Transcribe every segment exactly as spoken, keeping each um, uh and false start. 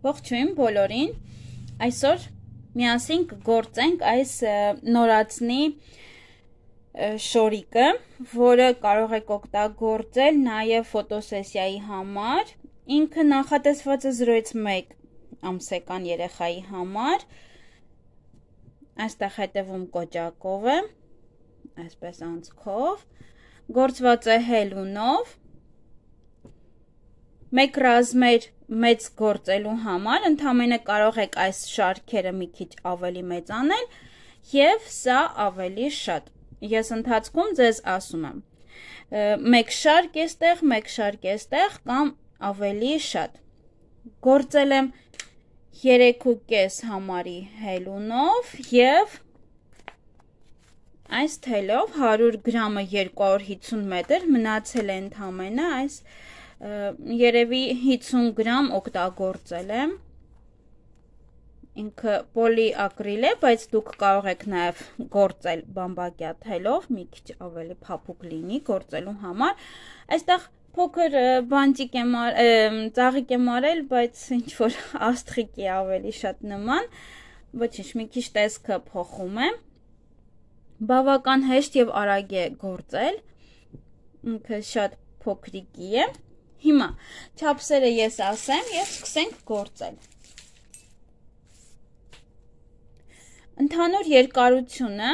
Ողջույն բոլորին, այսօր միասին կգործենք այս նորածնի շորիկը, որը կարող եք օգտագործել նաև ֆոտոսեսիայի համար, ինքը նախատեսված է զրոյից մեկ ամսական երեխայի համար, այստեղ հետևում կոճակով է, այսպես անցքով, գործված է հելունով, մեկ ռազմեր մեծ գործելու համար, ընդամենը կարող եք այս շարքերը մի քիչ ավելի մեծանել և սա ավելի շատ։ Ես ընթացքում ձեզ ասում եմ, մեկ շարք էստեղ, մեկ շարք էստեղ կամ ավելի շատ։ Գործել եմ երեք ու կես համարի հելունով և այս թելով հարյուր գրամը երկու հարյուր հիսուն մետր մնացել է ընդամենը այս երևի հիսուն գրամ օգտագործել եմ, ինքը պոլիակրիլ է, բայց դուք կարող եք նաև գործել բամբակյա թելով, մի քիչ ավելի փափուկ լինի գործելու համար, այստեղ փոքր բանտիկ եմ ծաղիկ եմ արել, բայց ինչ-որ աստղիկի ավելի շատ նման, ոչինչ, մի քիչ տեսքը փոխում է, բավական հեշտ և արագ է գործել, ինքը շատ փոքրիկի է, հիմա չափսերը ես ասեմ և սկսենք գործել։ Ընդհանուր երկարությունը,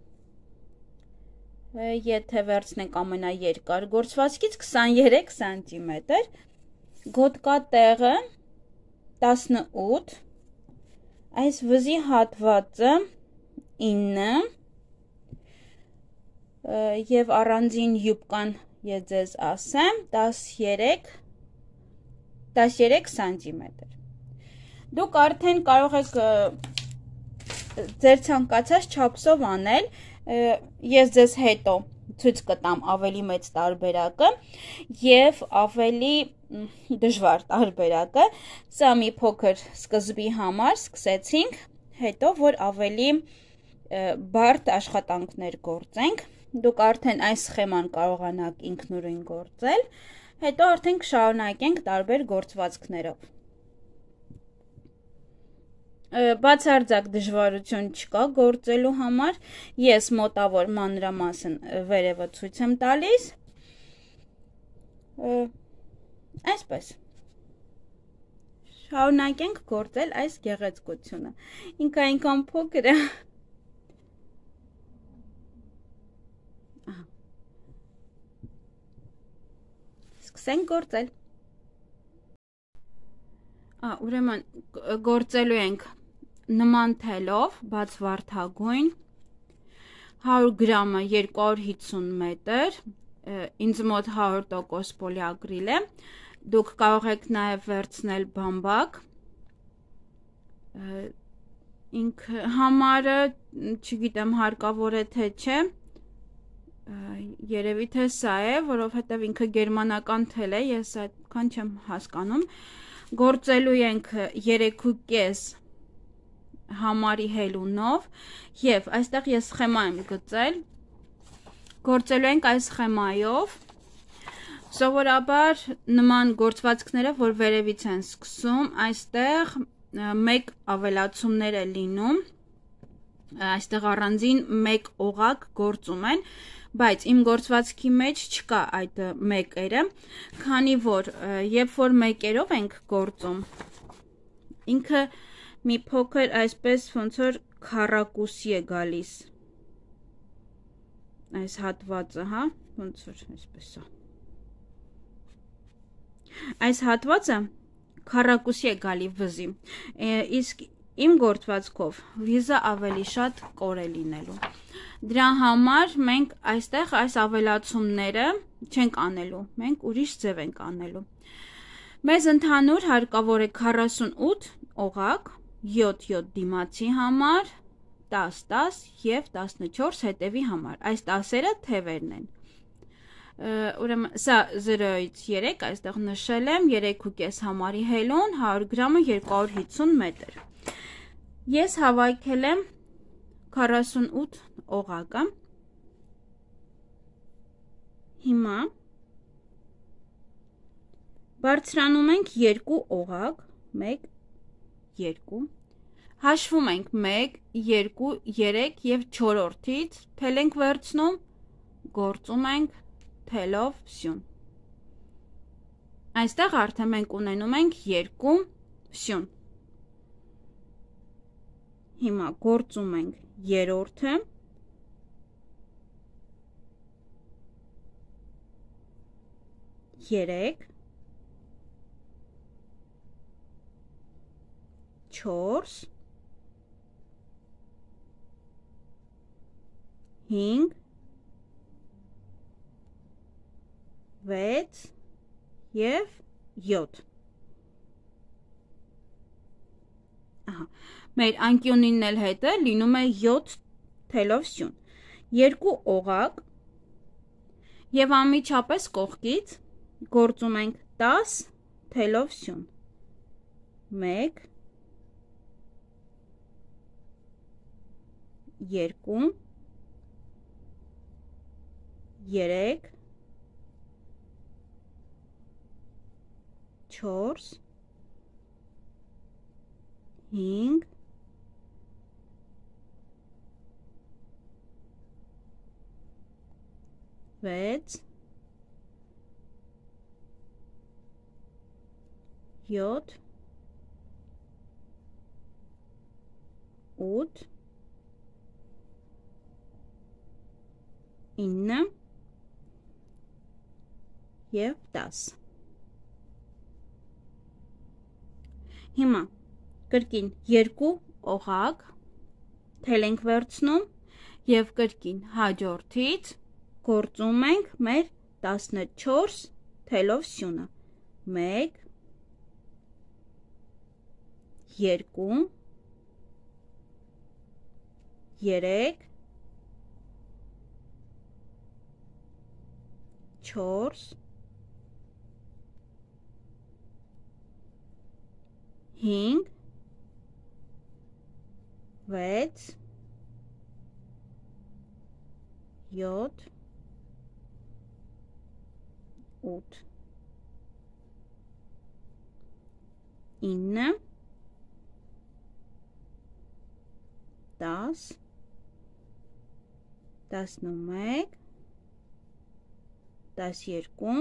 եթե վերցնենք ամենաերկար գործվածքից քսաներեք սանտիմետր, գոտկատեղը տասնութ, այս վզի հատվածը ինը և առանձին յուբկան ես ձեզ ասեմ տասներեք սանտիմետր։ Դուք արդեն կարող եք ձեր ցանկացած չափսով անել, ես ձեզ հետո ցույց կտամ ավելի մեծ տարբերակը և ավելի դժվար տարբերակը, սա մի փոքր սկզբի համար սկսեցինք, հետո որ ավելի բարդ աշխատանքներ գործենք, դուք արդեն այս սխեման կարողանաք ինքնուրույն գործել, հետո արդեն կշարունակենք տարբեր գործվածքներով։ Բացարձակ դժվարություն չկա գործելու համար, ես մոտավոր մանրամասն վերևը ցույց եմ տալիս, այսպես, շարունակենք գործել այս գեղեցկությունը, ինքը այնքան փոքր է, սկսենք գործել։ Ուրեմն գործելու ենք նման թելով, բաց վարդագույն, հարյուր գրամը երկու հարյուր հիսուն մետր, ինձ մոտ հարյուր տոկոս պոլիակրիլ է, դուք կարող եք նաև վերցնել բամբակ, ինքը համարը, չգիտեմ հարկավոր է թե չէ, երևի թե սա է, որովհետև ինքը գերմանական թել է, ես այդքան չեմ հասկանում, գործելու ենք երեք ու կես համարի հելունով և այստեղ ես սխեմա եմ գծել, գործելու ենք այս սխեմայով, սովորաբար նման գործվածքները, որ վերևից են սկսում, այստեղ մեկ ավելացումներ է լինում, այստեղ առանձին մեկ օղակ գործում են, բայց իմ գործվածքի մեջ չկա այդ մեկերը, քանի որ երբ որ մեկերով ենք գործում, ինքը մի փոքր այսպես ոնց որ քառակուսի է գալիս, այս հատվածը, հա, ոնց որ այսպես է, այս հատվածը քառակուսի է գալի վզի, իսկ իմ գործվածքով վիզը ավելի շատ կոր է լինելու, դրա համար մենք այստեղ այս ավելացումները չենք անելու, մենք ուրիշ ձև ենք անելու, մեզ ընդհանուր հարկավոր է քառասունութ օղակ, յոթ յոթ դիմացի համար, տաս տաս և տասնչորս հետևի համար, այս տասերը թևերն են, ուրեմն սա զրոյից երեք, այստեղ նշել եմ, երեք ու կես համարի հելուն, հարյուր գրամը երկու հարյուր հիսուն մետր, ես հավաքել եմ քառասունութ օղակը, հիմա բարձրանում ենք երկու օղակ, մեկ, երկու։ Հաշվում ենք մեկ, երկու, երեք և չորրորդից, թել ենք վերցնում, գործում ենք թելով սյուն։ Այստեղ արդեն մենք ունենում ենք երկու սյուն։ Հիմա գործում ենք երրորդը, երեք, չորս, հինգ, վեց և յոթ։ Ահա, մեր անկյունին էլ հետը լինում է յոթ թելով սյուն։ Երկու օղակ և անմիջապես կողքից գործում ենք տաս թելով սյուն։ մեկ, երկու, երեք, չորս, հինգ, վեց, յոթ, ութ, ինը և դաս։ Հիմա կրկին երկու օղակ թել ենք վերցնում և կրկին հաջորդից գործում ենք մեր տասնչորս թելով սյունը։ մեկ, երկու, երեք, չորս, հինգ, վեց, յոթ, ութ, ինը, դաս, տասնմեկ, տասներկու,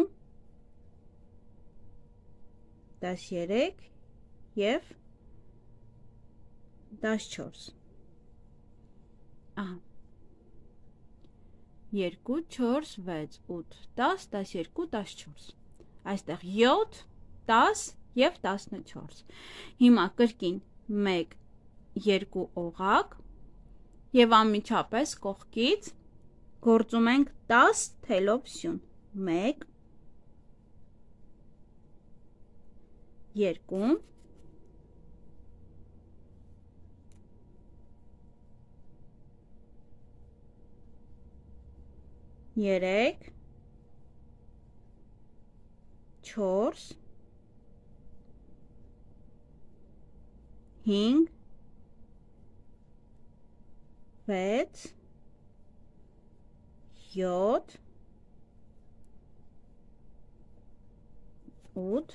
տասներեք և տասչորս։ Ահա, երկու, չորս, վեց, ութ, դաս, տասներկու, տասչորս։ Այստեղ յոթ, դաս և տասնչորս։ Հիմա կրկին մեկ, երկու օղակ և անմիջապես կողքից գործում ենք տաս թելով սյուն։ մեկ, երկու, երեք, չորս, հինգ, վեց, յոթ, ութ,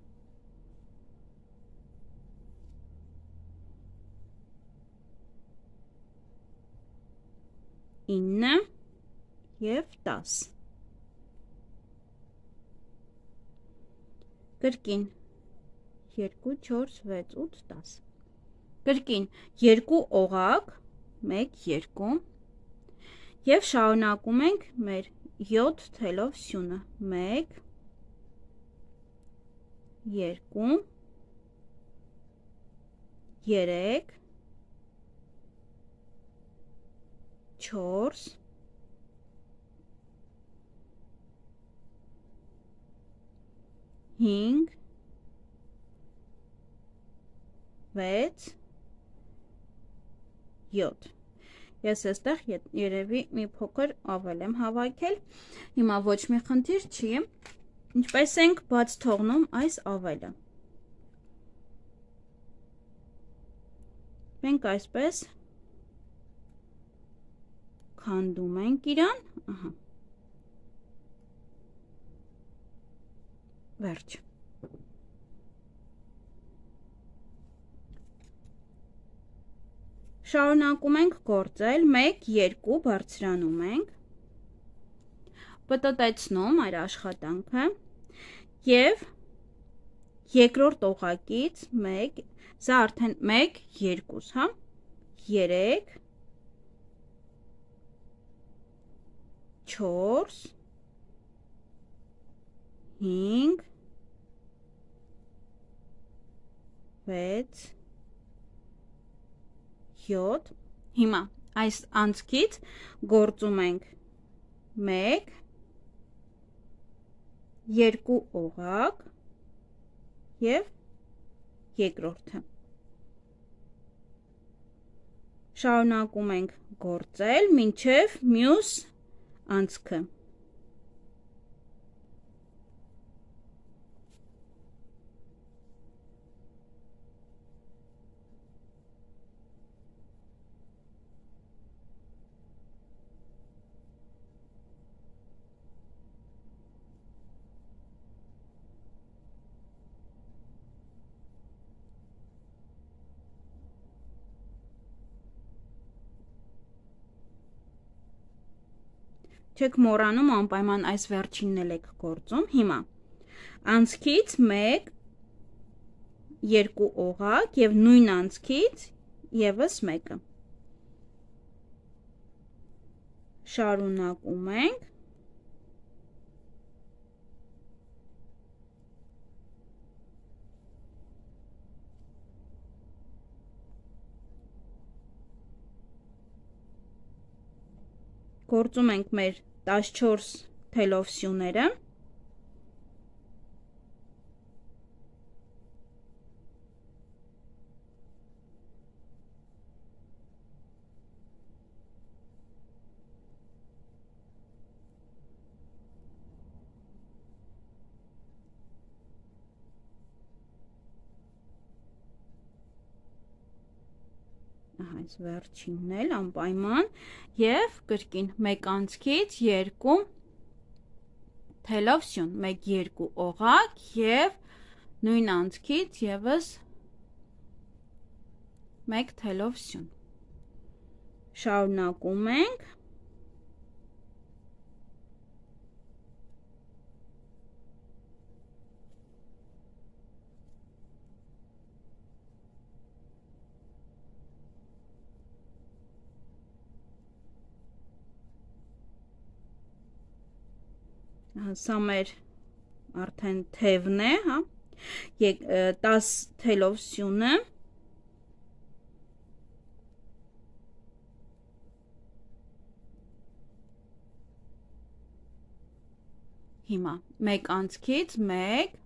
ինը և դաս։ Կրկին երկու, չորս, վեց, ութ, դաս։ Կրկին երկու օղակ, մեկ, երկու և շարունակում ենք մեր յոթ թելով սյունը։ մեկ, երկու, երեք, չորս, հինգ, վեց, յոթ։ Ես այստեղ երևի մի փոքր ավել եմ հավաքել, հիմա ոչ մի խնդիր չի, ինչպես ենք բաց թողնում այս ավելը։ Մենք այսպես քանդում ենք իրան, ահա, վերջ։ Շարունակում ենք գործել, մեկ, երկու բարձրանում ենք, պտտեցնում այդ աշխատանքը և երկրորդ օղակից մեկ, սա արդեն մեկ, երկուս, հա, երեք, չորս, հինգ, վեց, յոթ, հիմա այս անցքից գործում ենք մեկ, երկու օղակ և երկրորդը։ Շարունակում ենք գործել մինչև մյուս անցքը։ Չեք մոռանում անպայման այս վերջինն էլ եք գործում, հիմա անցքից մեկ, երկու օղակ և նույն անցքից ևս մեկը։ Շարունակում ենք, գործում ենք մեր տասնչորս թելով սյուները, այս վերջինն էլ անպայման և կրկին մեկ անցքից երկու թելով սյուն, մեկ երկու օղակ և նույն անցքից ևս մեկ թելով սյուն։ Շարունակում ենք, սա մեր արդեն թևն է, հա, տաս թելով սյունը, հիմա մեկ անցքից մեկ,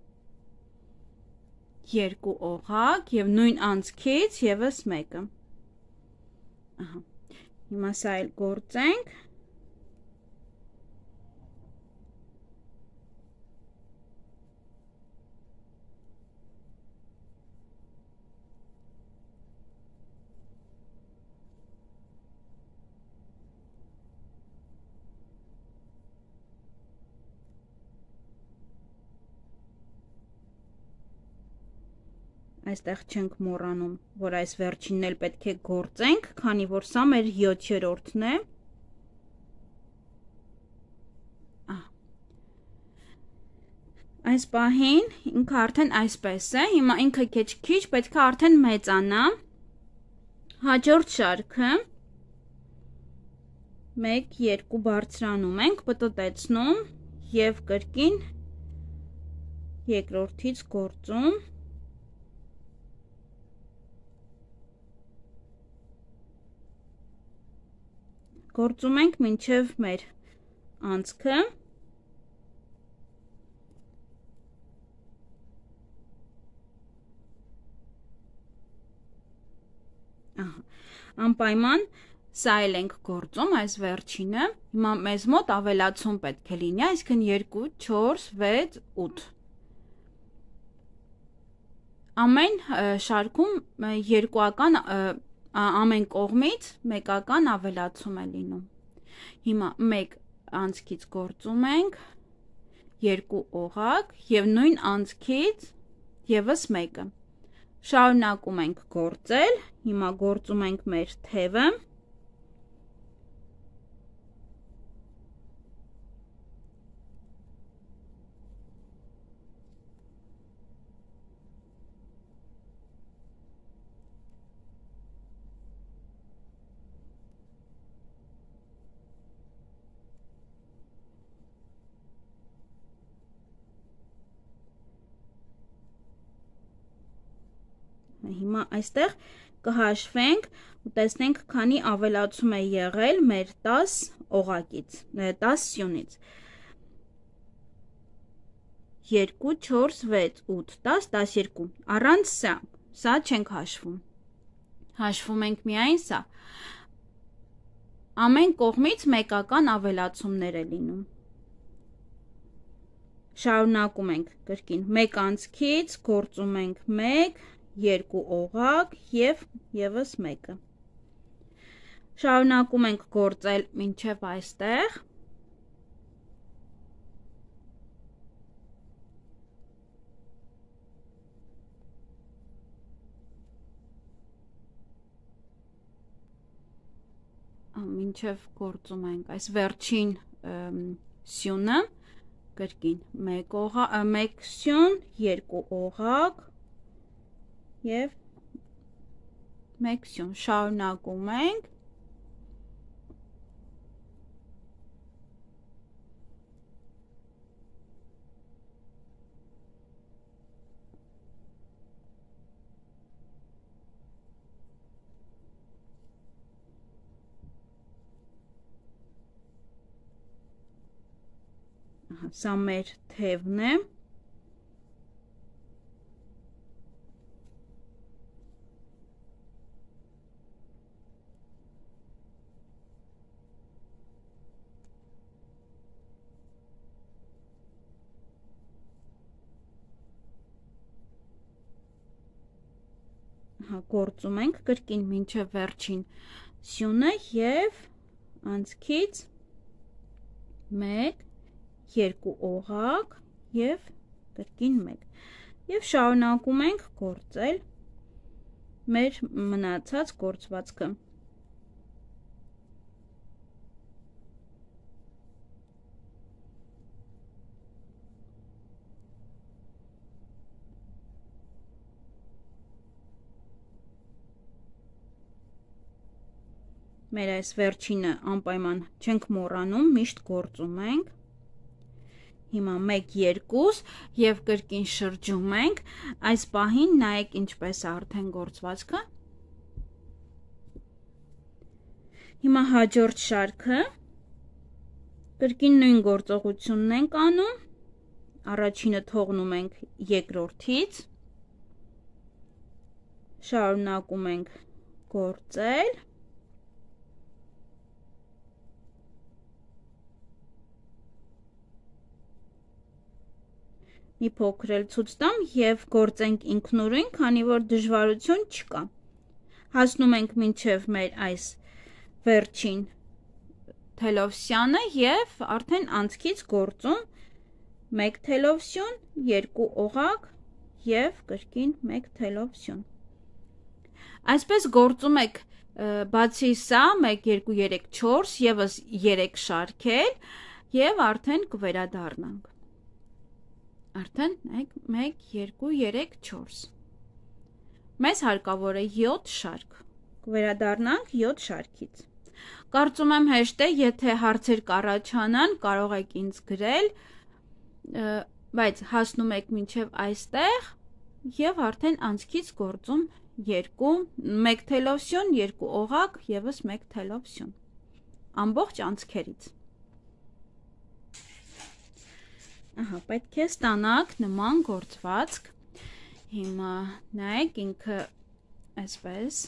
երկու օղակ և նույն անցքից ևս մեկը։ Հիմա սա էլ գործենք, այստեղ չենք մոռանում, որ այս վերջինն էլ պետք է գործենք, քանի որ սա մեր յոթերորդն է։ Այս պահին ինքը արդեն այսպես է, հիմա ինքը քիչ պետք է արդեն մեծանա։ Հաջորդ շարքը մեկ, երկու բարձրանում ենք, պտտեցնում և կրկին երկրորդից գործում։ Գործում ենք մինչև մեր անցքը, անպայման սա էլ ենք գործում, այս վերջինը, հիմա մեզ մոտ ավելացում պետք է լինի, այսինքն երկու, չորս, վեց, ութ։ Ամեն շարքում երկուական ամեն կողմից մեկական ավելացում է լինում։ Հիմա մեկ անցքից գործում ենք, երկու օղակ և նույն անցքից ևս մեկը։ Շարունակում ենք գործել, հիմա գործում ենք մեր թևը, հիմա այստեղ կհաշվենք ու տեսնենք քանի ավելացում է եղել մեր տաս օղակից, տաս սյունից, երկու, չորս, վեց, ութ, տաս, տասներկու, առանց սա, սա չենք հաշվում, հաշվում ենք միայն սա, ամեն կողմից մեկական ավելացումներ է լինում, շարունակում ենք կրկին, մեկ անցքից գործում ենք մեկ, երկու օղակ և ևս մեկը, շարունակում ենք գործել մինչև այստեղ, մինչև գործում ենք այս վերջին սյունը, կրկին մեկ սյուն, երկու օղակ և մեկ սյուն, շարունակում ենք, սա մեր թևն է, գործում ենք կրկին մինչև վերջին սյունը և անցքից մեկ, երկու օղակ և կրկին մեկ և շարունակում ենք գործել մեր մնացած գործվածքը։ Մեր այս վերջինը անպայման չենք մոռանում, միշտ գործում ենք, հիմա մեկ, երկուս և կրկին շրջում ենք, այս պահին նայեք ինչպես է արդեն գործվածքը, հիմա հաջորդ շարքը, կրկին նույն գործողությունն ենք անում, առաջինը թողնում ենք երկրորդից, շարունակում ենք գործել, մի փոքր էլ ցույց տամ և գործենք ինքնուրույն, քանի որ դժվարություն չկա։ Հասնում ենք մինչև մեր այս վերջին թելովսյանը և արդեն անցքից գործում մեկ թելովսյուն, երկու օղակ և կրկին մեկ թելովսյուն։ Այսպես գործում եք բացի սա մեկ, երկու, երեք, չորս ևս երեք շարքել և արդեն կվերադառնանք։ Արդեն մեկ, երկու, երեք, չորս։ Մեզ հարկավոր է յոթ շարք։ Կվերադառնանք յոթ շարքից։ Կարծում եմ հեշտ է, եթե հարցեր կառաջանան, կարող եք ինձ գրել, բայց հասնում եք մինչև այստեղ և արդեն անցքից գործում երկու, մեկ թելովսյուն, երկու օղակ, ևս մեկ թելովսյուն։ Ամբողջ անցքերից։ Ահա, պետք է ստանաք նման գործվածք, հիմա նայեք ինքը այսպես,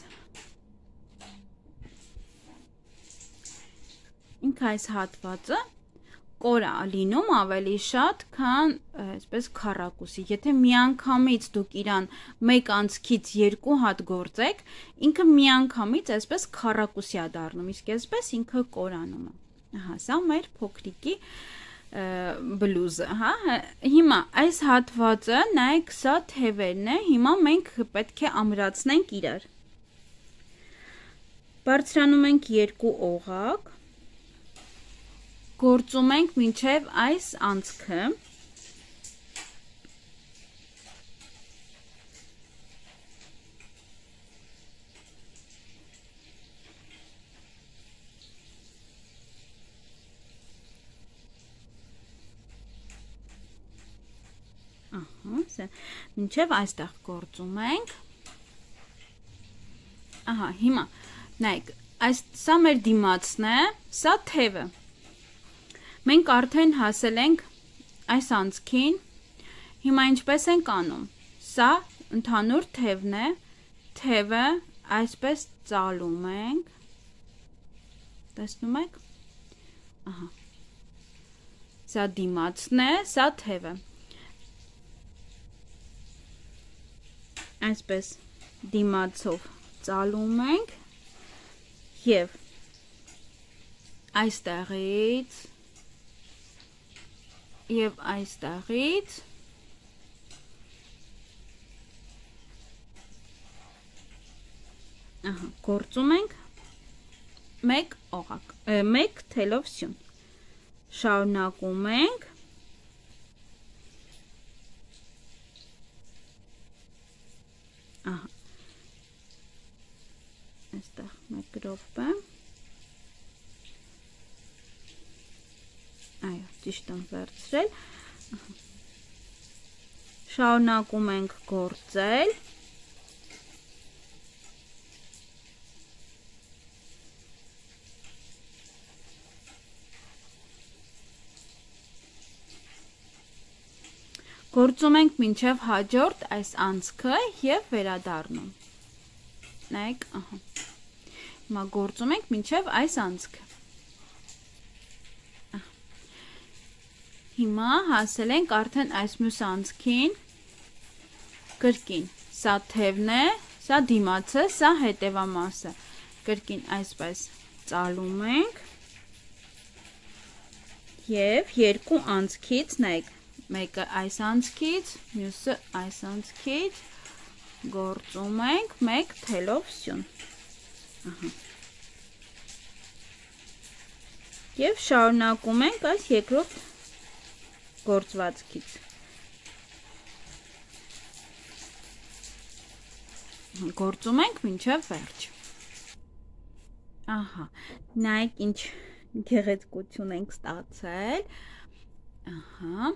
ինքը այս հատվածը կոր է լինում ավելի շատ, քան այսպես քառակուսի, եթե միանգամից դուք իրան մեկ անցքից երկու հատ գործեք, ինքը միանգամից այսպես քառակուսի է դառնում, իսկ այսպես ինքը կորանում է, ահա, սա մեր փոքրիկի բլուզը, հա, հիմա այս հատվածը նայեք, սա թևերն է, հիմա մենք պետք է ամրացնենք իրար։ Բարձրանում ենք երկու օղակ, գործում ենք մինչև այս անցքը, մինչև այստեղ գործում ենք, ահա, հիմա, նայք, սա մեր դիմացն է, սա թևը, մենք արդեն հասել ենք այս անցքին, հիմա ինչպես ենք անում, սա ընդհանուր թևն է, թևը այսպես ծալում ենք, տեսնում եք, ահա, սա դիմացն է, սա թևը, այսպես դիմացով ծալում ենք և այստեղից և այստեղից գործում ենք մեկ օղակ, մեկ թելով սյուն, շարունակում ենք, ահա, այստեղ մեկ րոպե, այո, ճիշտ եմ վերցրել, շարունակում ենք գործել, գործում ենք մինչև հաջորդ այս անցքը և վերադառնում, նայեք, ահա, հիմա գործում ենք մինչև այս անցքը, հիմա հասել ենք արդեն այս մյուս անցքին, կրկին, սա թևն է, սա դիմացը, սա հետևամասը, կրկին այսպես ծալում ենք և երկու անցքից, նայեք, մեկը այս անցքից, մյուսը այս անցքից, գործում ենք մեկ թելով սյուն, և շարունակում ենք այս երկրորդ գործվածքից, գործում ենք մինչև վերջ, ահա, նայեք ինչ գեղեցկություն ենք ստացել, ահա,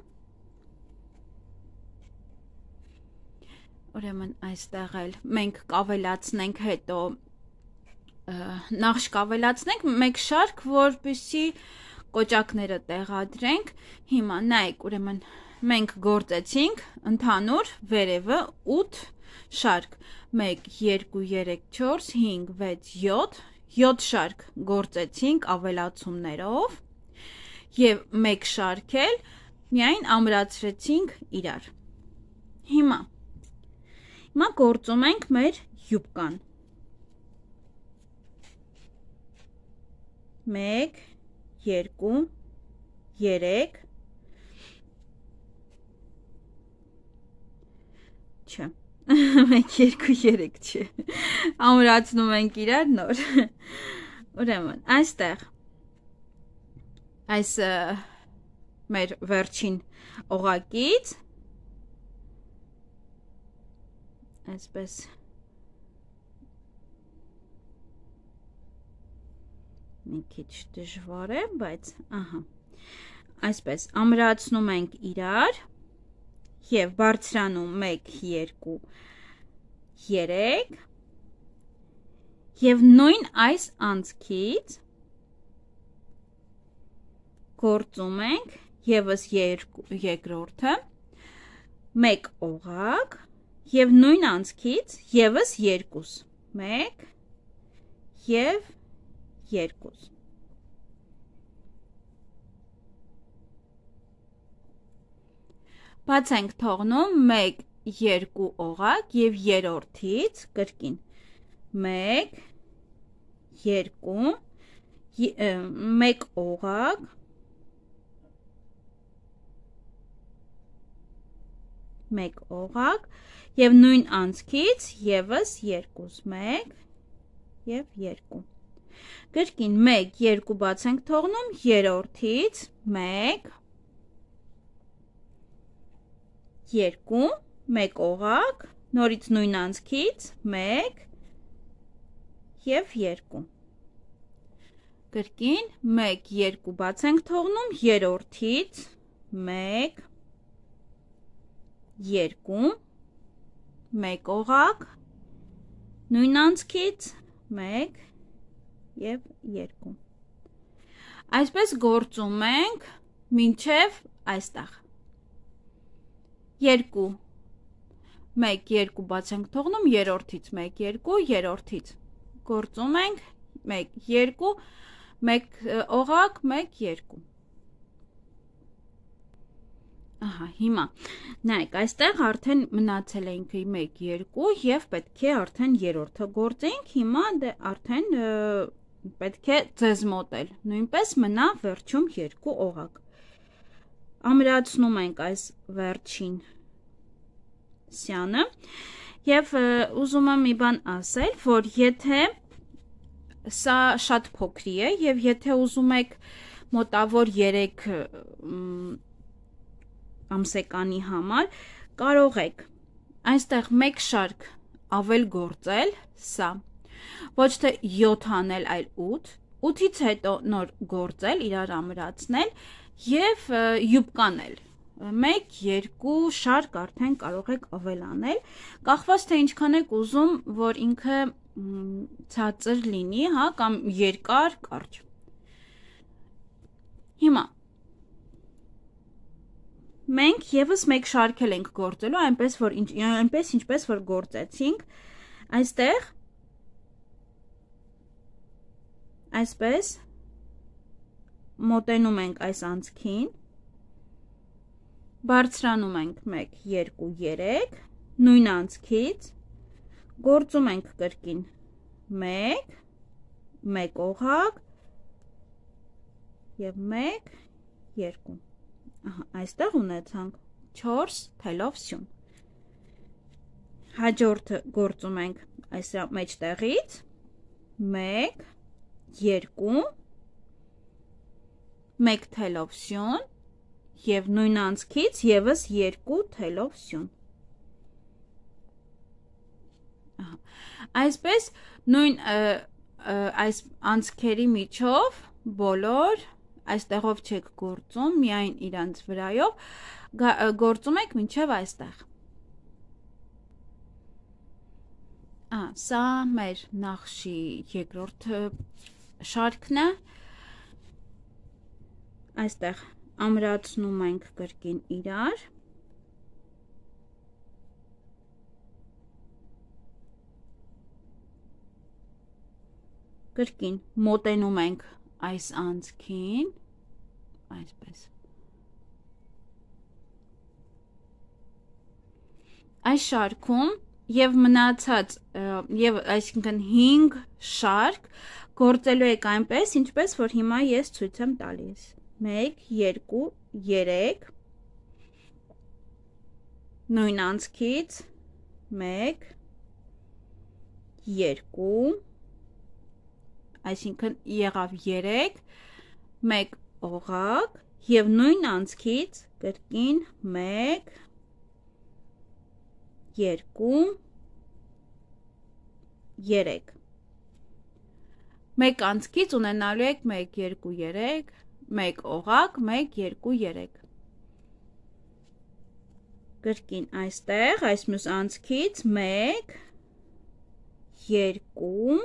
ուրեմն այստեղ էլ մենք կավելացնենք հետո, նախ կավելացնենք մեկ շարք, որպեսզի կոճակները տեղադրենք, հիմա նայեք, ուրեմն մենք գործեցինք ընդհանուր վերևը ութ շարք, մեկ, երկու, երեք, չորս, հինգ, վեց, յոթ, յոթ շարք գործեցինք ավելացումներով և մեկ շարք էլ միայն ամրացրեցինք իրար, հիմա, Հիմա գործում ենք մեր յուբկան, մեկ, երկու, երեք, չէ, մեկ, երկու, երեք չէ, ամրացնում ենք իրար նոր, ուրեմն, այստեղ, այս մեր վերջին օղակից, այսպես մի քիչ դժվար է, բայց ահա, այսպես ամրացնում ենք իրար և բարձրանում մեկ, երկու, երեք և նույն այս անցքից գործում ենք ևս երկրորդը, մեկ օղակ և նույն անցքից ևս երկուս, մեկ և երկուս, բաց ենք թողնում մեկ, երկու օղակ և երրորդից կրկին մեկ, երկու, մեկ օղակ մեկ օղակ եւ նույն անցքից եւս երկուս, մեկ եւ երկու։ Կրկին մեկ, երկու բաց ենք թողնում, երրորդից մեկ, երկու, մեկ օղակ, նորից նույն անցքից մեկ եւ երկու։ Կրկին մեկ, երկու բաց ենք թողնում, երրորդից մեկ, երկու, մեկ օղակ, նույն անցքից մեկ եւ երկու։ Այսպես գործում ենք մինչև այստեղ։ երկու, մեկ, երկու բաց ենք թողնում, երրորդից մեկ, երկու, երրորդից գործում ենք մեկ, երկու, մեկ օղակ, մեկ, երկու։ Ահա, հիմա նայեք, այստեղ արդեն մնացել ենք մեկ, երկու եւ պետք է արդեն երրորդը գործենք, հիմա դե արդեն պետք է ձեզ մոտել, նույնպես մնա վերջում երկու օղակ։ Ամրացնում ենք այս վերջին սյանը եւ ուզում եմ մի բան ասել, որ եթե սա շատ փոքրի է եւ եթե ուզում եք մոտավոր երեք ամսեկանի համար, կարող եք այնտեղ մեկ շարք ավել գործել, սա ոչ թե յոթ անել, այլ ութ, ութից հետո նոր գործել, իրար ամրացնել եւ յուբկանել։ մեկ, երկու շարք արդեն կարող եք ավել անել, կախված թե ինչքան եք ուզում, որ ինքը ցածր լինի, հա, կամ երկար, կարճ։ Հիմա մենք եւս մեկ շարքել ենք գործելու, այնպես որ ինչ, այնպես ինչպես որ գործեցինք, այստեղ այսպես մոտենում ենք այս անցքին, բարձրանում ենք մեկ, երկու, երեք, նույն անցքից, գործում ենք կրկին մեկ, մեկ օղակ եւ մեկ, երկու։ Ահա, այստեղ ունեցանք չորս թելով սյուն։ Հաջորդը գործում ենք այս մեջտեղից մեկ, երկու, մեկ թելով սյուն եւ նույն անցքից եւս երկու թելով սյուն։ Ահա, այսպես նույն այս անցքերի միջով բոլոր այստեղով չեք գործում, միայն իրանց վրայով գործում եք մինչև այստեղ։ Ա, սա մեր նախշի երկրորդ շարքն է։ Այստեղ ամրացնում ենք կրկին իրար։ Կրկին մոտենում ենք այս անցքին, այսպես։ Այս շարքում եւ մնացած եւ այսինքն հինգ շարք գործելու եք այնպես, ինչպես որ հիմա ես ցույց եմ տալիս։ մեկ, երկու, երեք, նույն անցքից մեկ, երկու, այսինքն եղավ երեք, մեկ օղակ եւ նույն անցքից կրկին մեկ, երկու, երեք։ Մեկ անցքից ունենալու եք մեկ, երկու, երեք, մեկ օղակ, մեկ, երկու, երեք։ Կրկին այստեղ, այս մյուս անցքից մեկ, երկու,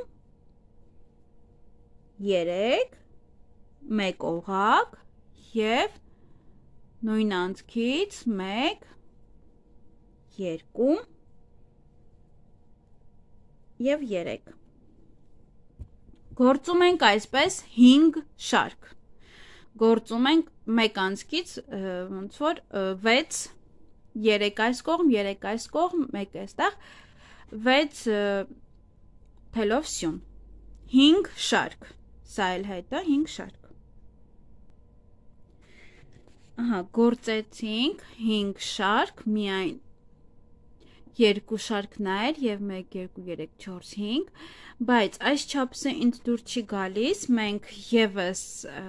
երեք, մեկ օղակ եւ նույն անցքից մեկ, երկու եւ երեք։ Գործում ենք այսպես հինգ շարք։ Գործում ենք մեկ անցքից ոնց որ վեց, երեք այս կողմ, երեք այս կողմ, մեկ այստեղ, վեց թելով սյուն։ հինգ շարք։ Սա էլ հետը հինգ շարք։ Ահա, գործեցինք հինգ շարք, միայն երկու շարքներ եւ մեկ, երկու, երեք, չորս, հինգ, բայց այս չափսը ինձ դուր չի գալիս, մենք եւս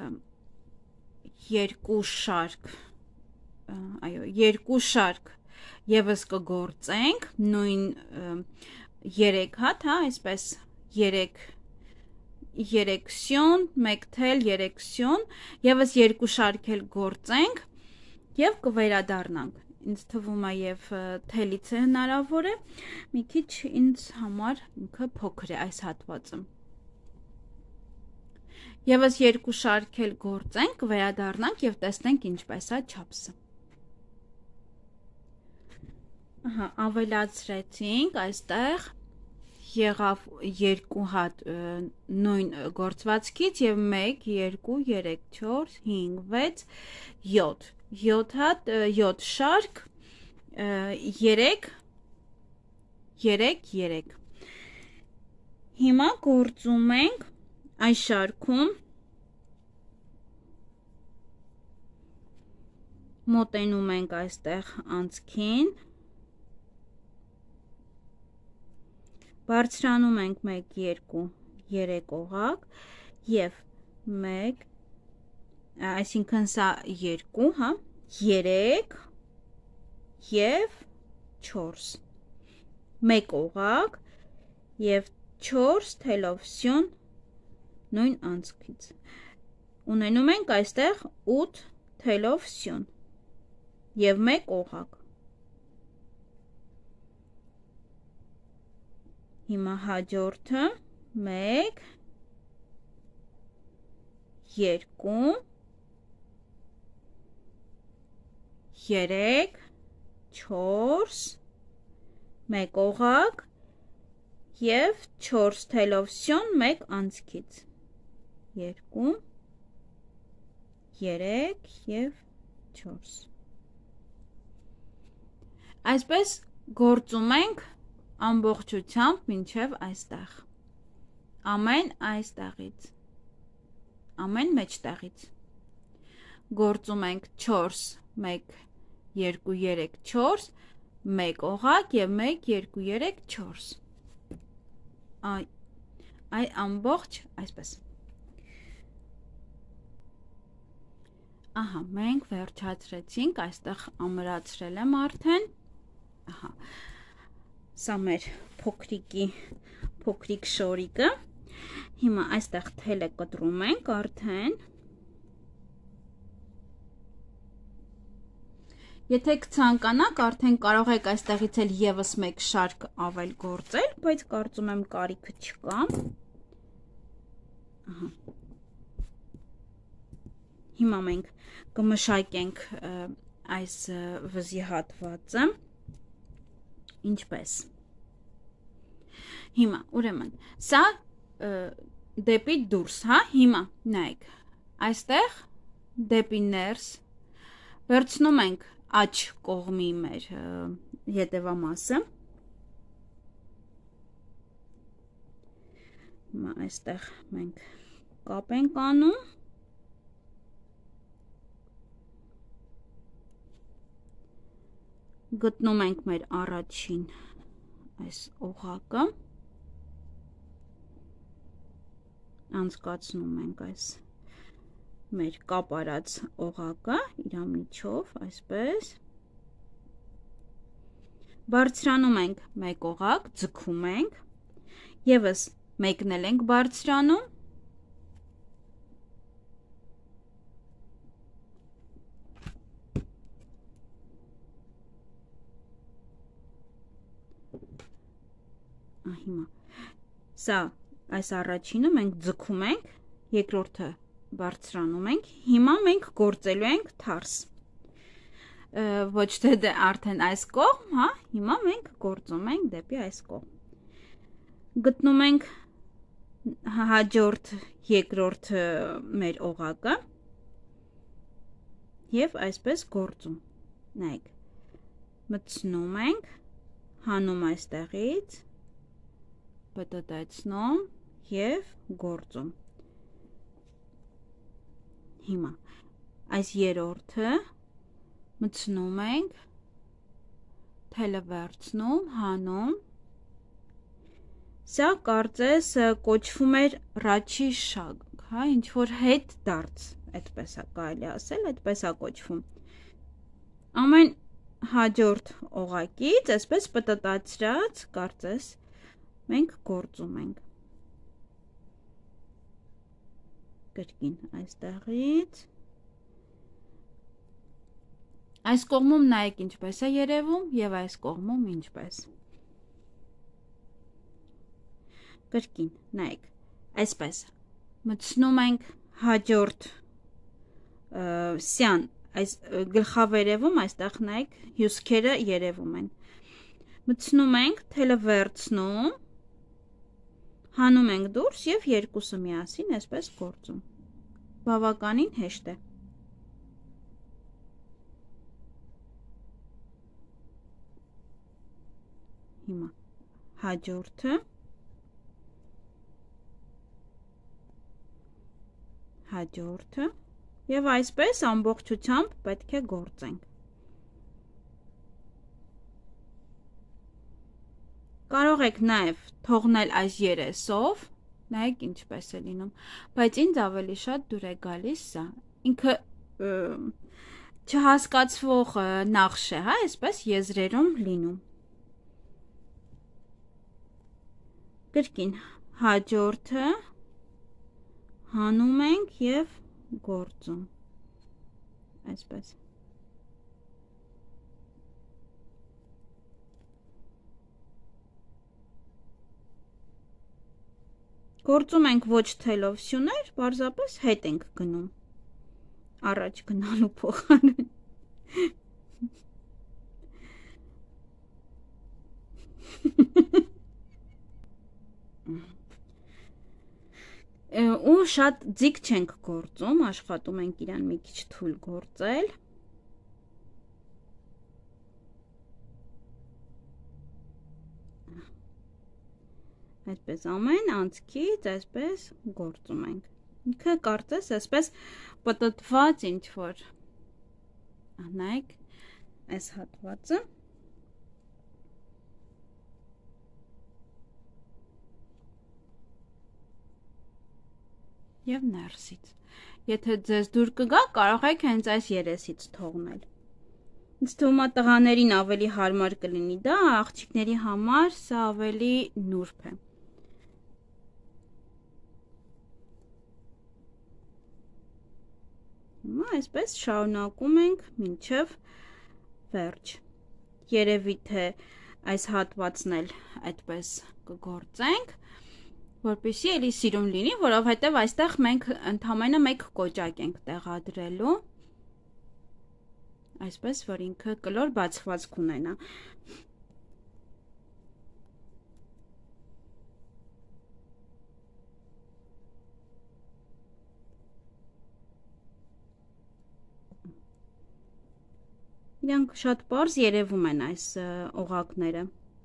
երկու շարք, այո, երկու շարք եւս կգործենք, նույն երեք հատ, հա, այսպես երեք երեքսյոն, մեկ թել երեքսյոն, եւս երկու շարք էլ գործենք եւ կվերադառնանք։ Ինձ թվում է եւ թելից է հնարավոր է, մի քիչ ինձ համար ինքը փոքր է այս հատվածը։ Եվս երկու շարք էլ գործենք, կվերադառնանք եւ տեսնենք ինչպես է չափսը։ Ահա, ավելացրեցինք այստեղ եղավ երկու հատ նույն գործվածքից եւ մեկ, երկու, երեք, չորս, հինգ, վեց, յոթ, յոթ հատ, յոթ շարք, երեք, երեք, երեք։ Հիմա գործում ենք այս շարքում մոտենում ենք այստեղ անցքին, բարձրանում ենք մեկ, երկու, երեք օղակ եւ մեկ, այսինքն սա երկու, հա, երեք եւ չորս, մեկ օղակ եւ չորս թելովսյուն նույն անցքից, ունենում ենք այստեղ ութ թելովսյուն եւ մեկ օղակ։ Հիմա հաջորդը մեկ, երկու, երեք, չորս, մեկ օղակ եւ չորս թելովսյուն մեկ անցքից, երկու, երեք եւ չորս։ Այսպես գործում ենք ամբողջությամբ մինչև այստեղ, ամեն այստեղից, ամեն մեջտեղից, գործում ենք չորս, մեկ, երկու, երեք, չորս, մեկ օղակ և մեկ, երկու, երեք, չորս, այ, այ ամբողջ այսպես, ահա, մենք վերջացրեցինք, այստեղ ամրացրել եմ արդեն, ահա, սա մեր փոքրիկի, փոքրիկ շորիկը, հիմա այստեղ թելը կտրում ենք արդեն, եթե կցանկանաք, արդեն կարող եք այստեղից էլ ևս մեկ շարք ավել գործել, բայց կարծում եմ կարիքը չկա, ահա, հիմա մենք կմշակենք այս վզի հատվածը, ինչպես, հիմա, ուրեմն, սա դեպի դուրս, հա, հիմա, նայեք, այստեղ դեպի ներս, վերցնում ենք աջ կողմի մեր հետևամասը, հիմա այստեղ մենք կապ ենք անում, գտնում ենք մեր առաջին այս օղակը, անցկացնում ենք այս մեր կապարած օղակը իրա միջով, այսպես, բարձրանում ենք մեկ օղակ, ձգում ենք, ևս մեկն էլ ենք բարձրանում, հիմա, սա այս առաջինը մենք ձգում ենք, երկրորդը բարձրանում ենք, հիմա մենք գործելու ենք թարս, ոչ թե դե արդեն այս կողմ, հա, հիմա մենք գործում ենք դեպի այս կողմ, գտնում ենք հաջորդ երկրորդ մեր օղակը և այսպես գործում, նայեք, մտցնում ենք, հանում այստեղից, պտտեցնում և գործում, հիմա, այս երորդը մտցնում ենք, թելը վերցնում, հանում։ Սա կարծես կոչվում էր ռաչի շագ, հա, ինչ որ հետ դարձ, այդպես է կարելի ասել, այդպես է կոչվում։ Ամեն հաջորդ օղակից, այսպես պտտացրած, կարծես մենք գործում ենք։ Կրկին այստեղից։ Այս կողմում նայեք ինչպես է երևում և այս կողմում ինչպես։ Կրկին նայեք, այսպես մտցնում ենք հաջորդ սյան, այս գլխավերևում այստեղ նայեք հյուսքերը երևում են։ Մտցնում ենք, թելը վերցնում, հանում ենք դուրս և երկուսը միասին այսպես գործում։ Բավականին հեշտ է։ Հիմա հաջորդը, հաջորդը և այսպես ամբողջությամբ պետք է գործենք։ Կարող եք նաև թողնել այս երեսով, նայեք ինչպես է լինում, բայց ինձ ավելի շատ դուր է գալիս սա, ինքը չհասկացվող նախշ է, հա, այսպես եզրերում լինում։ Կրկին հաջորդը հանում ենք և գործում, այսպես։ Գործում ենք ոչ թելով սյուներ, պարզապես հետ ենք գնում, առաջ գնալու փոխարեն։ Ու շատ ձիգ չենք գործում, աշխատում ենք իրան մի քիչ թույլ գործել։ Այսպես ամեն անցքից այսպես գործում ենք։ Ինքը կարծես այսպես պտտված ինչ որ, նայեք այս հատվածը։ Եվ ներսից։ Եթե ձեզ դուր կգա, կարող եք հենց այս երեսից թողնել։ Ինձ թվում է տղաներին ավելի հարմար կլինի դա, աղջիկների համար սա ավելի նուրբ է։ Հիմա այսպես շարունակում ենք մինչև վերջ։ Երևի թե այս հատվածն էլ այդպես կգործենք, որպեսզի էլի սիրուն լինի, որովհետև այստեղ մենք ընդամենը մեկ կոճակ ենք տեղադրելու, այսպես որ ինքը կլոր բացվածք ունենա։ Իրանք շատ պարզ երևում են այս օղակները։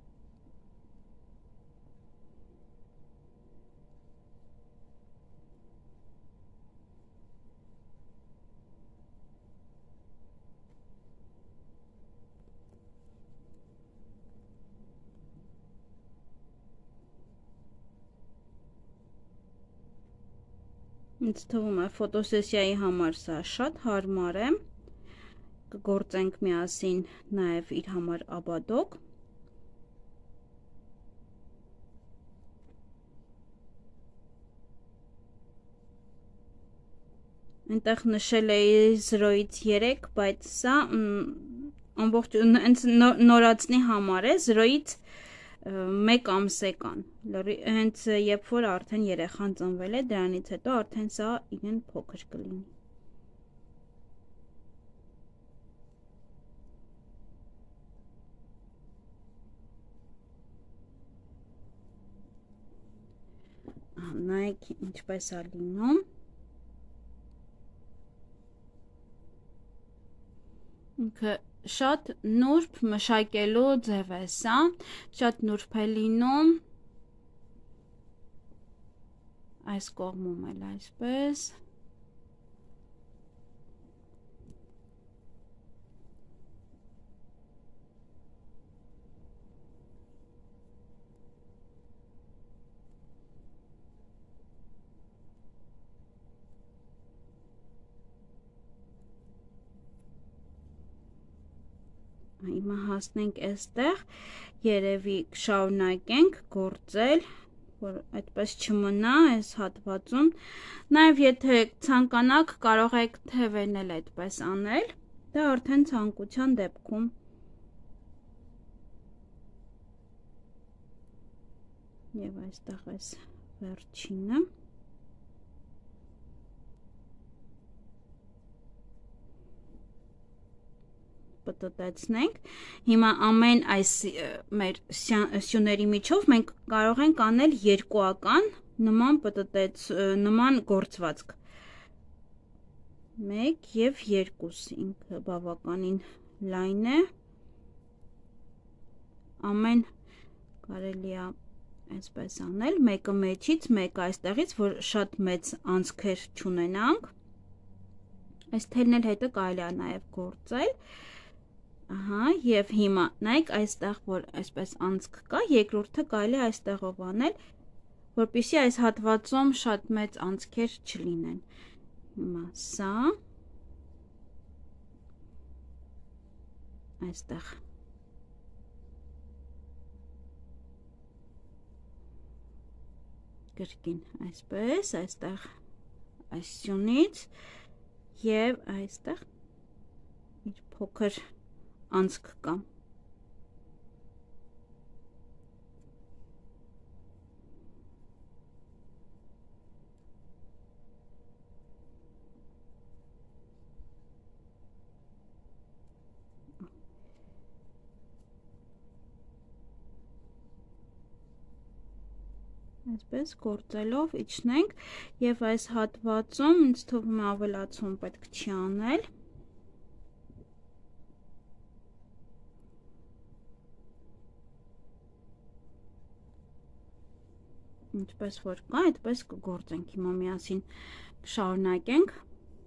Ինձ թվում է ֆոտոսեսիայի համար սա շատ հարմար է, կգործենք միասին նաև իր համար աբադոկ։ Այնտեղ նշել էի զրոյից երեք, բայց սա ամբողջ նորածնի համար է, զրոյից մեկ ամսեկան, հենց երբ որ արդեն երեխան ծնվել է, դրանից հետո արդեն սա իրեն փոքր կլինի։ Նայեք ինչպես է լինում։ Ինքը շատ նուրբ մշակելու ձև է սա, շատ նուրբ է լինում, այս կողմում էլ այսպես, Հիմա հասնենք այստեղ, երևի շարունակենք գործել, որ այդպես չմնա այս հատվածում, նաև եթե ցանկանաք կարող եք թևերն էլ այդպես անել, դա արդեն ցանկության դեպքում եւ այստեղ այս վերջինը պտտեցնենք, հիմա ամեն այս մեր սյուների միջով մենք կարող ենք անել երկուական նման պտտեց, նման գործվածք, մեկ և երկուս, ինքը բավականին լայն է, ամեն կարելի է այսպես անել, մեկը մեջից, մեկը այստեղից, որ շատ մեծ անցքեր չունենանք, այս թելն էլ հետը կարելի է նաև գործել, Ահա, և հիմա նայեք այստեղ, որ այսպես անցք կա, երկրորդը կարելի է այստեղով անել, որպեսզի այս հատվածում շատ մեծ անցքեր չլինեն։ Հիմա սա այստեղ կրկին այսպես, այստեղ այս սյունից և այստեղ իր փոքր անցք կա։ Այսպես գործելով իջնենք և այս հատվածում ինձ թվում է ավելացում պետք չի անել։ Ինչպես որ կա, այդպես կգործենք, հիմա միասին կշարունակենք։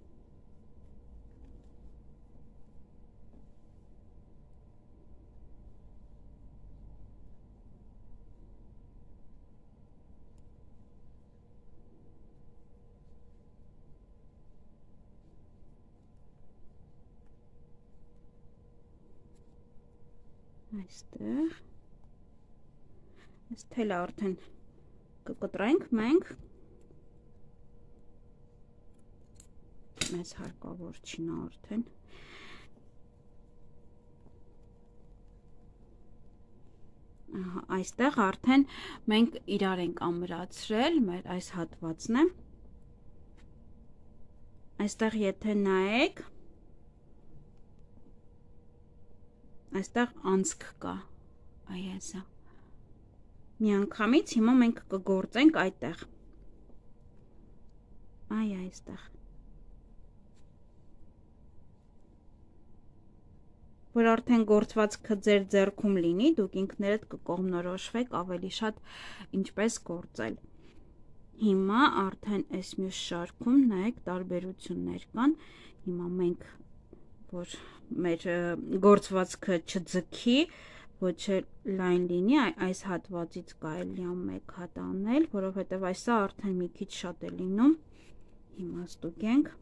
Այստեղ այս թելը արդեն կկտրենք մենք, մեզ հարկավոր չի նա արդեն, այստեղ արդեն մենք իրար ենք ամրացրել, մեր այս հատվածն է, այստեղ եթե նայեք, այստեղ անցք կա, այ այսա, միանգամից հիմա մենք կգործենք այդտեղ, այ այստեղ, որ արդեն գործվածքը ձեր ձեռքում լինի, դուք ինքներդ կկողմնորոշվեք ավելի շատ ինչպես գործել, հիմա արդեն այս մյուս շարքում նայեք տարբերություններ կան, հիմա մենք որ մեր գործվածքը չձգի, ոչ լայն լինի, այս հատվածից կարելի է մեկ հատ անել, որովհետև այսա արդեն մի քիչ շատ է լինում, հիմա ստուգենք,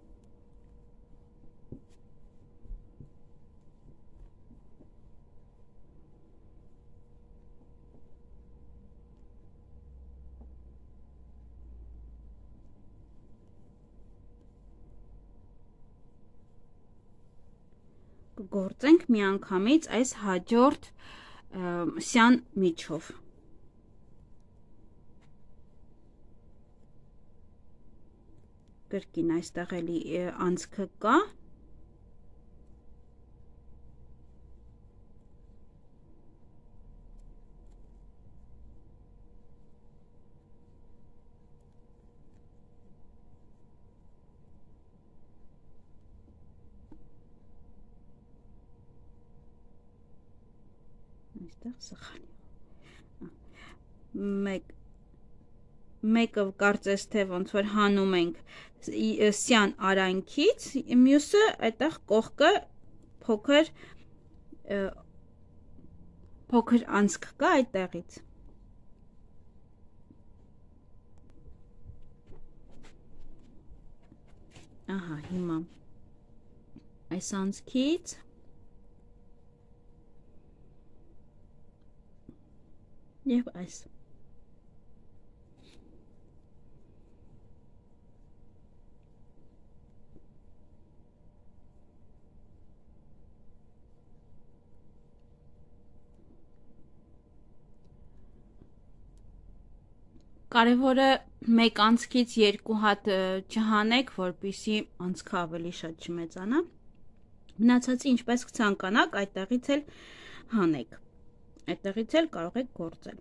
կգործենք միանգամից այս հաջորդ սյան միջով։ Կրկին այստեղ էլի անցքը կա։ Այստեղ սխալ մեկ մեկը կարծես թե ոնց որ հանում ենք սյան արանքից, մյուսը այդտեղ կողքը փոքր փոքր անցք կա այդտեղից։ Ահա, հիմա այս անցքից Եվ այս։ Կարևորը մեկ անցքից երկու հատ չհանեք, որպեսզի անցքը ավելի շատ չմեծանա։ Մնացածի ինչպես կցանկանաք, այդտեղից էլ հանեք։ Այդտեղից էլ կարող եք գործել։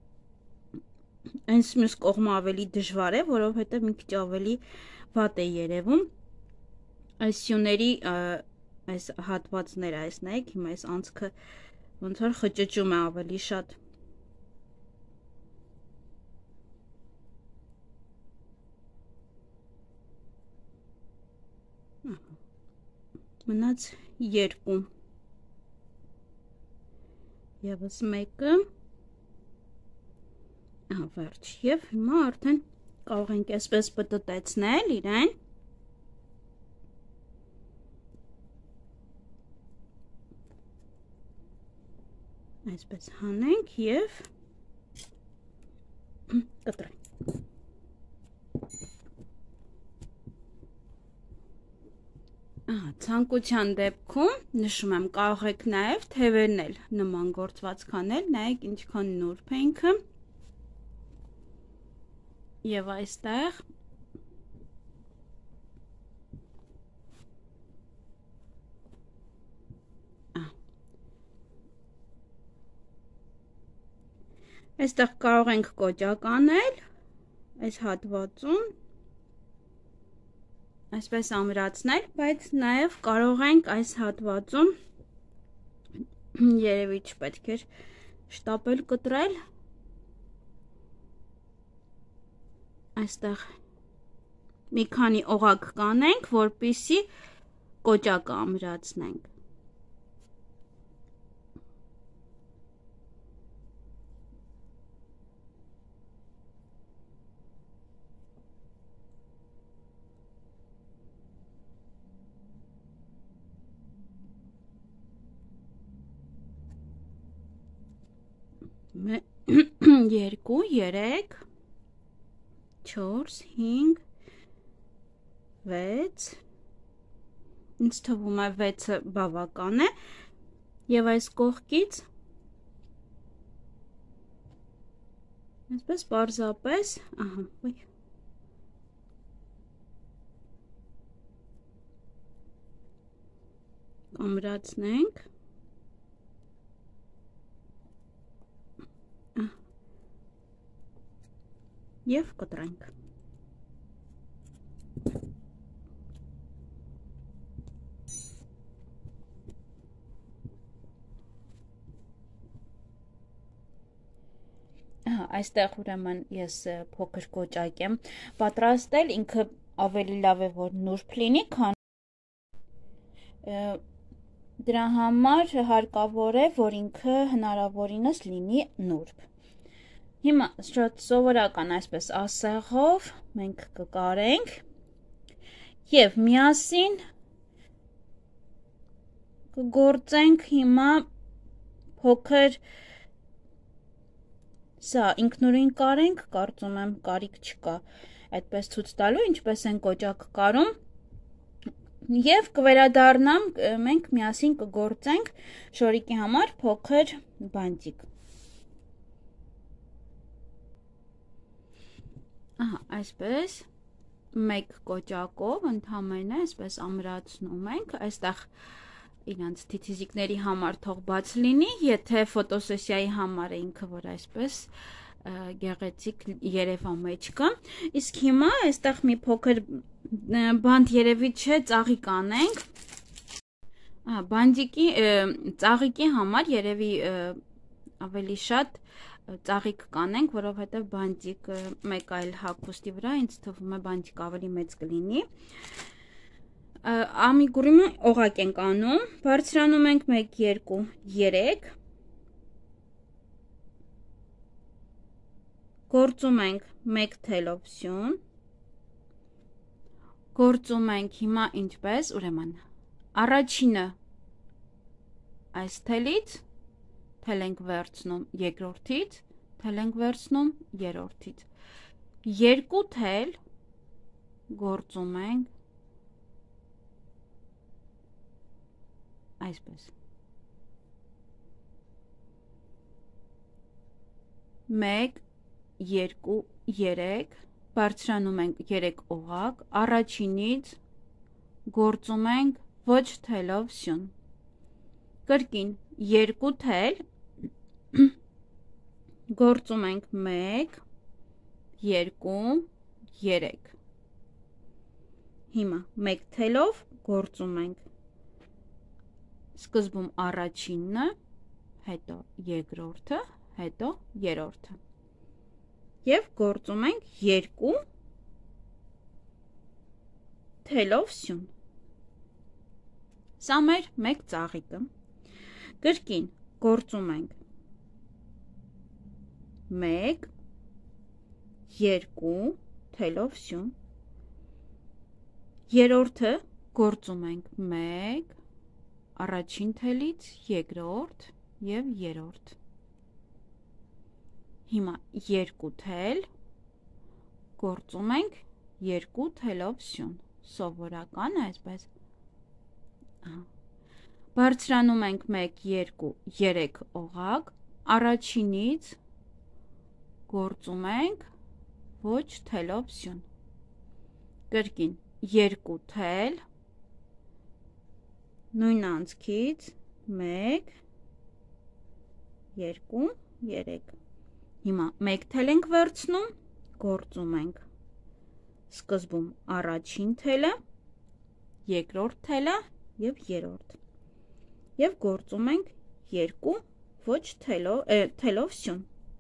Այս մյուս կողմը ավելի դժվար է, որովհետև մի քիչ ավելի վատ է երևում։ Այս սյուների այս հատվածները, այս նայեք, հիմա այս անցքը ոնց որ խճճում է ավելի շատ։ Մնաց երկու։ Եվս մեկը։ Ահա վերջ։ Եվ հիմա արդեն կարող ենք այսպես պտտեցնել իրեն։ Այսպես հանենք և կտրենք։ Ցանկության դեպքում նշում եմ, կարող եք նաև թևերն էլ նման գործվածք անել, նայեք ինչքան նուրբ է ինքը։ Եվ այստեղ Այստեղ կարող ենք կոճակ անել, այս հատվածում այսպես ամրացնել, բայց նաև կարող ենք այս հատվածում երևի չպետք էր շտապել կտրել, այստեղ մի քանի օղակ կանենք, որպեսզի կոճակը ամրացնենք։ Երկու, երեք, չորս, հինգ, վեց, ինձ թվում է վեցը բավական է, և այս կողքից այսպես պարզապես, ահա, ոյ, ամրացնենք, և կտրենք։ Այստեղ ուրեմն ես փոքր կոճակ եմ պատրաստել, ինքը ավելի լավ է, որ նուրբ լինի, քան դրա համար հարկավոր է, որ ինքը հնարավորինս լինի նուրբ։ Հիմա շատ սովորական այսպես ասեղով մենք կկարենք և միասին կգործենք հիմա փոքր սա ինքնուրույն կարենք, կարծում եմ կարիք չկա այդպես ցույց տալու, ինչպես են կոճակ կարում և կվերադառնամ մենք միասին կգործենք շորիկի համար փոքր բանտիկ։ Ահա, այսպես մեկ կոճակով ընդամենը այսպես ամրացնում ենք, այստեղ իրանց թիթիզիկների համար թող բաց լինի, եթե ֆոտոսեսիայի համար է ինքը, որ այսպես գեղեցիկ երևա մեջքը, իսկ հիմա այստեղ մի փոքր բանտ երևի չէ, ծաղիկ անենք, բանդիկի ծաղիկի համար երևի ավելի շատ ծաղիկ կանենք, որովհետև բանտիկ մեկ այլ հագուստի վրա ինձ թվում է բանտիկ ավելի մեծ կլինի։ Ամիգուրիմը օղակ ենք անում, բարձրանում ենք մեկ, երկու, երեք, գործում ենք մեկ թելով սյուն, գործում ենք հիմա ինչպես, ուրեմն առաջինը այս թելից թել ենք վերցնում երկրորդից, թել ենք վերցնում երրորդից։ Երկու թել գործում ենք այսպես։ մեկ, երկու, երեք, բարձրանում ենք երեք օղակ, առաջինից գործում ենք ոչ թելով սյուն։ Կրկին երկու թել գործում ենք մեկ, երկու, երեք։ Հիմա մեկ թելով գործում ենք սկզբում առաջինը, հետո երկրորդը, հետո երրորդը։ Եվ գործում ենք երկու թելով սյուն։ Սա մեր մեկ ծաղիկը։ Կրկին գործում ենք մեկ, երկու թելով սյուն։ Երրորդը գործում ենք մեկ, առաջին թելից երկրորդ և երրորդ։ Հիմա երկու թել գործում ենք երկու թելով սյուն, սովորական այսպես։ Բարձրանում ենք մեկ, երկու, երեք օղակ, առաջինից գործում ենք ոչ թելով սյուն։ Կրկին երկու թել, նույն անցքից մեկ, երկու, երեք։ Հիմա մեկ թել ենք վերցնում, գործում ենք սկզբում առաջին թելը, երկրորդ թելը և երրորդ։ Եվ գործում ենք երկու ոչ թելով սյուն։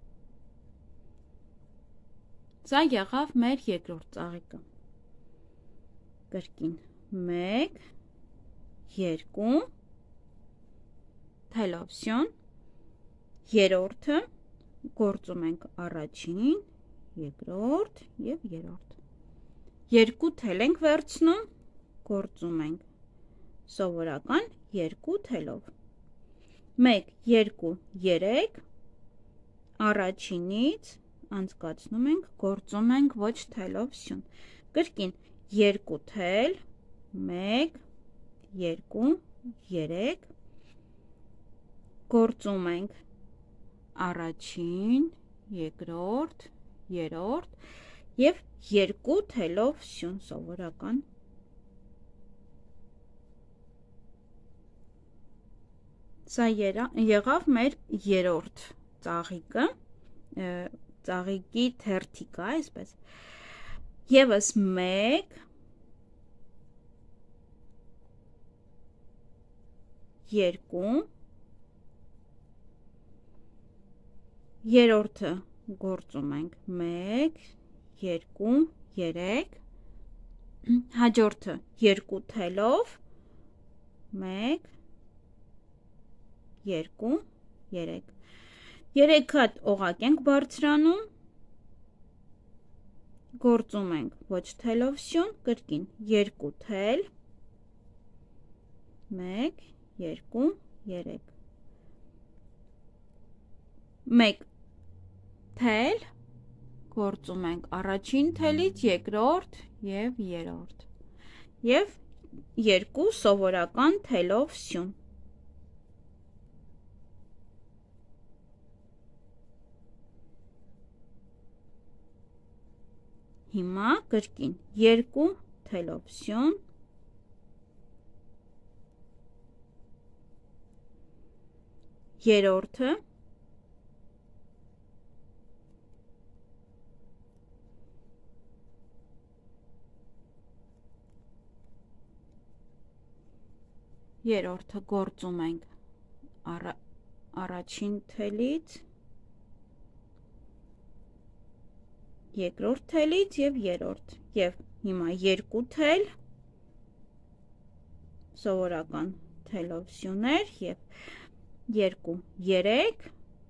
Սա եղավ մեր երկրորդ ծաղիկը։ Կրկին մեկ, երկու թելով սյուն, երրորդը գործում ենք առաջին, երկրորդ և երրորդ։ Երկու թել ենք վերցնում, գործում ենք սովորական երկու թելով։ մեկ, երկու, երեք, առաջինից անցկացնում ենք, գործում ենք ոչ թելով սյուն։ Կրկին երկու թել, մեկ, երկու, երեք, գործում ենք առաջին, երկրորդ, երրորդ և երկու թելով սյուն, սովորական։ Սա եղավ մեր երրորդ ծաղիկը, ծաղիկի թերթիկը, այսպես։ Եվս մեկ, երկու, երրորդը գործում ենք մեկ, երկու, երեք, հաջորդը երկու թելով, մեկ, երկու, երեք։ Երեք հատ օղակ ենք բարձրանում, գործում ենք ոչ թելով սյուն, կրկին երկու թել, մեկ, երկու, երեք։ մեկ թել, գործում ենք առաջին թելից երկրորդ և երրորդ։ Եվ երկու սովորական թելով սյուն։ Հիմա կրկին երկու թելով սյուն, երրորդը երրորդը գործում ենք առ, առաջին թելից, երկրորդ թելից և երրորդ։ Եվ հիմա երկու թել, սովորական թելով սյուներ և երկու, երեք,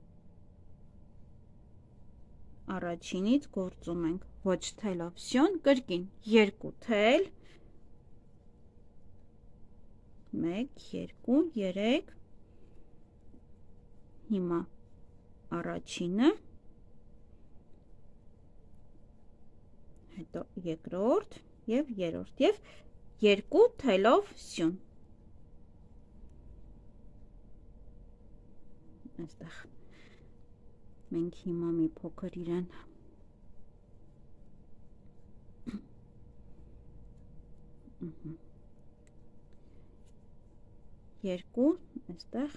առաջինից գործում ենք ոչ թելով սյուն, կրկին երկու թել, մեկ, երկու, երեք, հիմա առաջինը, հետո երկրորդ եւ երրորդ եւ երկու թելով սյուն։ Այստեղ մենք հիմա մի փոքր իրեն երկու այստեղ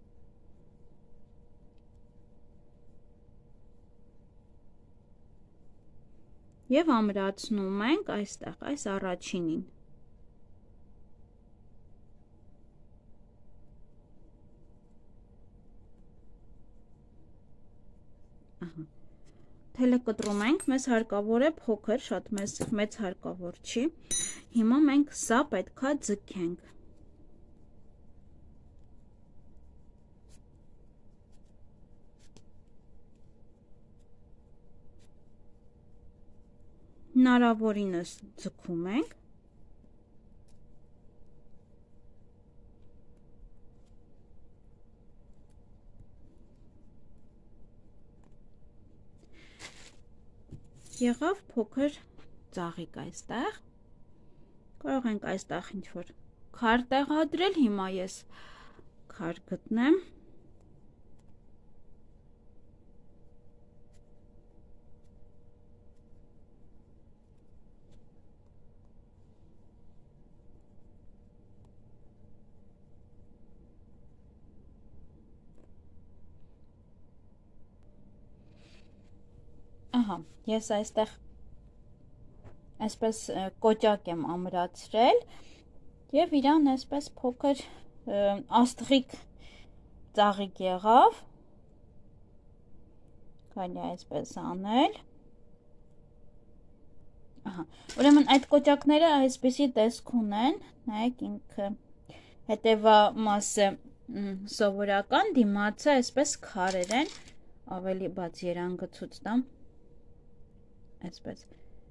եւ ամրացնում ենք այստեղ այս առաջինին։ Ահա թելը կտրում ենք, մեզ հարկավոր է փոքր, շատ մեծ մեծ հարկավոր չի։ Հիմա մենք սա պետքա ձգենք։ Հնարավորինս ձգում ենք։ Եղավ փոքր ծաղիկ այստեղ, կարող ենք այստեղ ինչ-որ քար տեղադրել, հիմա ես քար գտնեմ, ահա, ես այստեղ այսպես կոճակ եմ ամրացրել եւ իրան այսպես փոքր աստղիկ ծաղիկ եղավ, կարելի է այսպես անել, ահա, ուրեմն այդ կոճակները այսպեսի տեսք ունեն, նայեք ինքը հետևամասը սովորական, դիմացը այսպես քարեր են, ավելի բաց երանգը ցույց տամ, այսպես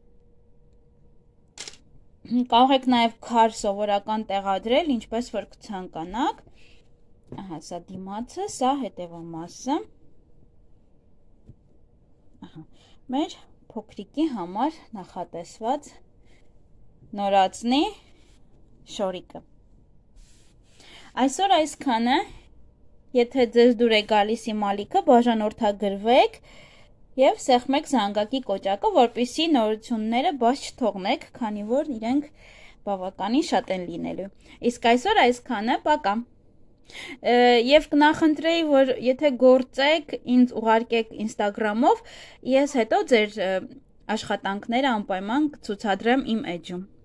կարող եք նաև քար սովորական տեղադրել, ինչպես որ կցանկանաք, ահա սա դիմացը, սա հետևամասը, ահա մեր փոքրիկի համար նախատեսված նորածնի շորիկը։ Այսօր այսքանը, եթե ձեզ դուր է գալիս իմ ալիքը, բաժանորդագրվեք եւ սեղմեք զանգակի կոճակը, որպեսզի նորությունները բաց չթողնեք, քանի որ իրենք բավականին շատ են լինելու։ Իսկ այսօր այսքանը, պակա։ Եվ կնախընտրեի, որ եթե գործեք, ինձ ուղարկեք Instagram-ով, ես հետո ձեր աշխատանքները անպայման կցուցադրեմ իմ էջում։